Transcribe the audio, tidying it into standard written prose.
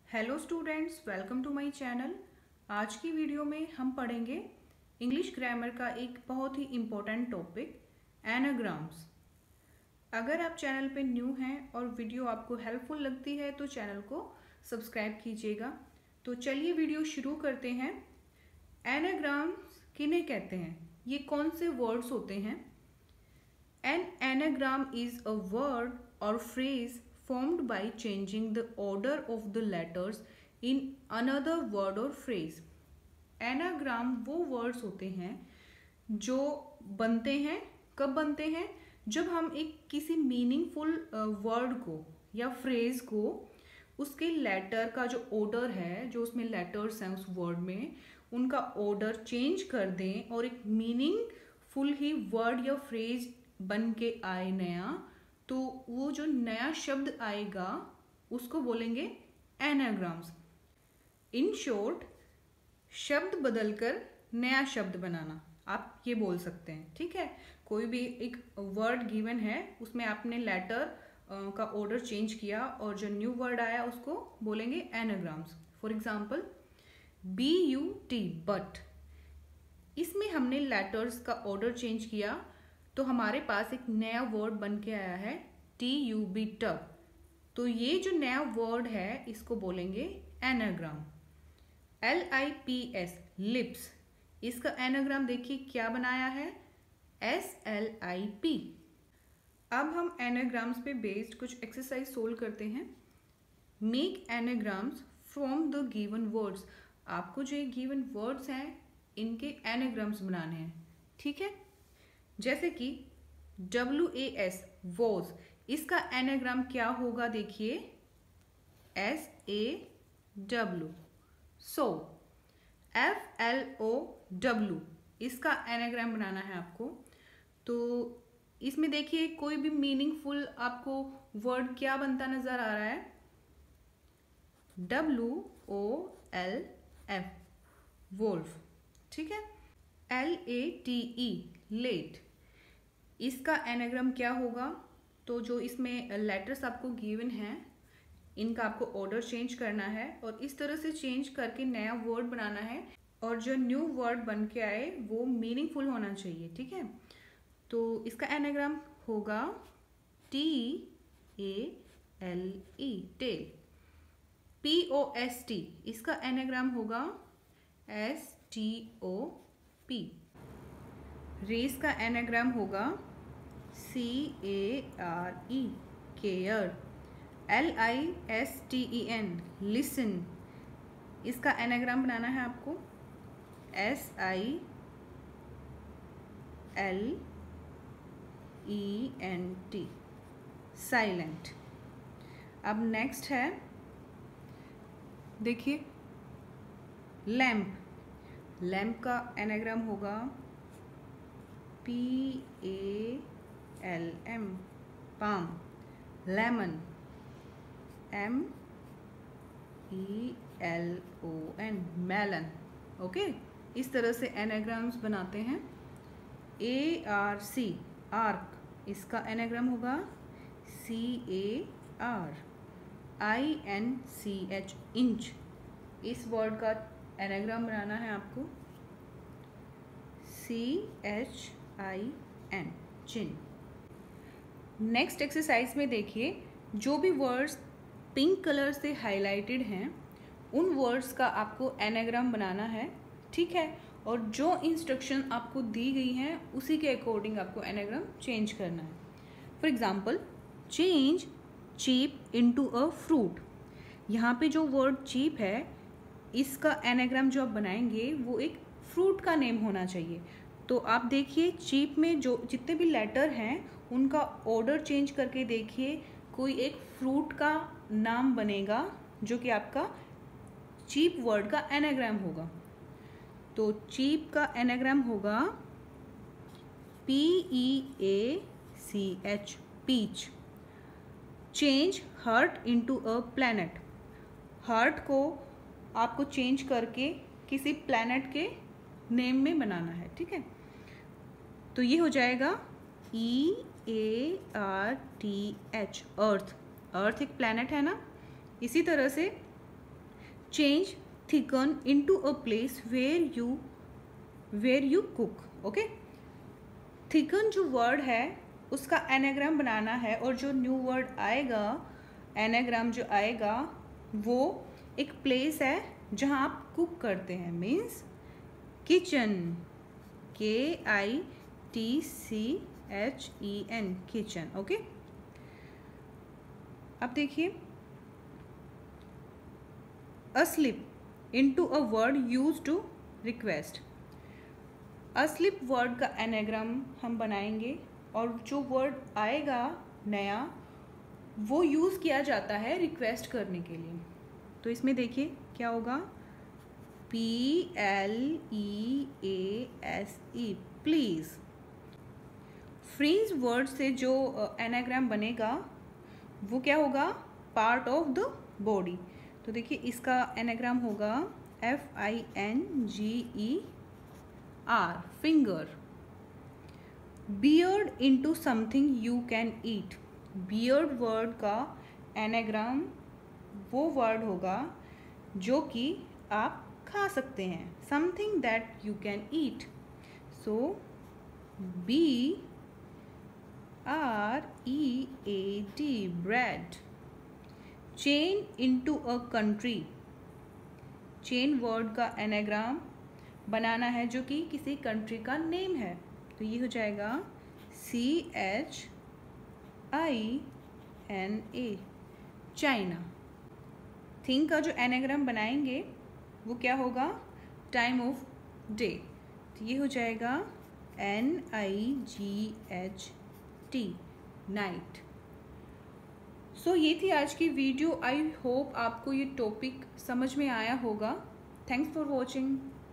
Hello students, welcome to my channel. आज की video में हम पढ़ेंगे इंग्लिश ग्रामर का एक बहुत ही इम्पोर्टेंट टॉपिक एनाग्राम्स। अगर आप चैनल पे न्यू हैं और वीडियो आपको हेल्पफुल लगती है तो चैनल को सब्सक्राइब कीजिएगा। तो चलिए वीडियो शुरू करते हैं। एनाग्राम्स किन्हें कहते हैं? ये कौन से वर्ड्स होते हैं? An anagram is a word or phrase formed by changing the order of the letters in another word or phrase. Anagram वो words होते हैं जो बनते हैं। कब बनते हैं? जब हम एक किसी मीनिंगफुल वर्ड को या फ्रेज को उसके लेटर का जो ऑर्डर है, जो उसमें लेटर्स हैं उस वर्ड में, उनका ऑर्डर चेंज कर दें और एक मीनिंगफुल ही वर्ड या फ्रेज बन के आए नया, तो वो जो नया शब्द आएगा उसको बोलेंगे एनाग्राम्स। इन शॉर्ट, शब्द बदलकर नया शब्द बनाना, आप ये बोल सकते हैं। ठीक है, कोई भी एक वर्ड गिवन है, उसमें आपने लेटर का ऑर्डर चेंज किया और जो न्यू वर्ड आया उसको बोलेंगे anagrams. For example BUT, but, इसमें हमने लेटर्स का ऑर्डर चेंज किया तो हमारे पास एक नया वर्ड बन के आया है TUB, टब। तो ये जो नया वर्ड है इसको बोलेंगे एनाग्राम। LIPS, लिप्स, इसका एनाग्राम देखिए क्या बनाया है, SLIP। अब हम एनाग्राम्स पे बेस्ड कुछ एक्सरसाइज सोल्व करते हैं। Make anagrams from the given words. आपको जो ये गिवन वर्ड्स हैं इनके एनाग्राम्स बनाने हैं। ठीक है, जैसे कि WAS, वॉज, इसका एनाग्राम क्या होगा देखिए, SAW। सो, FLOW, इसका एनाग्राम बनाना है आपको। तो इसमें देखिए कोई भी मीनिंगफुल आपको वर्ड क्या बनता नजर आ रहा है, WOLF, वोल्फ। ठीक है, LATE, लेट, इसका एनाग्राम क्या होगा? तो जो इसमें लेटर्स आपको गिवन हैं इनका आपको ऑर्डर चेंज करना है और इस तरह से चेंज करके नया वर्ड बनाना है और जो न्यू वर्ड बन के आए वो मीनिंगफुल होना चाहिए। ठीक है, तो इसका एनाग्राम होगा TALE, टेल। POST, इसका एनाग्राम होगा STOP। रेस का एनाग्राम होगा CARE, केयर। LISTEN, लिसन, इसका एनाग्राम बनाना है आपको SILENT, साइलेंट। अब नेक्स्ट है, देखिए लैम्प, लैम्प का एनाग्राम होगा PALM, palm. Lemon, MELON, melon. Okay, इस तरह से एनाग्राम्स बनाते हैं। ARC, आर्क, इसका एनाग्राम होगा CAR। INCH, इंच, इस वर्ड का एनाग्राम बनाना है आपको CHIN, चिन। नेक्स्ट एक्सरसाइज में देखिए जो भी वर्ड्स पिंक कलर से हाईलाइटेड हैं उन वर्ड्स का आपको एनाग्राम बनाना है। ठीक है, और जो इंस्ट्रक्शन आपको दी गई हैं उसी के अकॉर्डिंग आपको एनाग्राम चेंज करना है। For example, change cheap into a fruit. यहाँ पे जो वर्ड चीप है इसका एनाग्राम जो आप बनाएंगे वो एक फ्रूट का नेम होना चाहिए। तो आप देखिए चीप में जो जितने भी लेटर हैं उनका ऑर्डर चेंज करके देखिए, कोई एक फ्रूट का नाम बनेगा जो कि आपका चीप वर्ड का एनाग्राम होगा। तो चीप का एनाग्राम होगा PEACH, peach. Change heart into a planet, heart को आपको चेंज करके किसी प्लैनेट के नेम में बनाना है। ठीक है, तो ये हो जाएगा EARTH, अर्थ। अर्थ एक प्लैनेट है ना। इसी तरह से change, thicken into a place where you cook. Okay, thicken जो वर्ड है उसका एनाग्राम बनाना है, और जो न्यू वर्ड आएगा, एनाग्राम जो आएगा वो एक प्लेस है जहाँ आप कुक करते हैं, means kitchen, KITCHEN, kitchen. Okay, अब देखिए asleep into a word used to request. asleep word का एनाग्राम हम बनाएंगे, और जो वर्ड आएगा नया वो यूज़ किया जाता है रिक्वेस्ट करने के लिए. तो इसमें देखिए क्या होगा, PLEASE, प्लीज़. फ्रीज वर्ड से जो एनाग्राम बनेगा वो क्या होगा, पार्ट ऑफ द बॉडी. तो देखिए इसका एनाग्राम होगा FINGER, finger. Beard into something you can eat. Beard word का एनाग्राम वो वर्ड होगा जो कि आप खा सकते हैं, something that you can eat. So BREAD, bread. Chain into a country. Chain word का एनाग्राम बनाना है जो कि किसी कंट्री का नेम है, तो ये हो जाएगा CHINA, चाइना. थिंग का जो एनाग्राम बनाएंगे वो क्या होगा, टाइम ऑफ डे, तो ये हो जाएगा NIGHT, नाइट. सो ये थी आज की वीडियो. आई होप आपको ये टॉपिक समझ में आया होगा. Thanks for watching.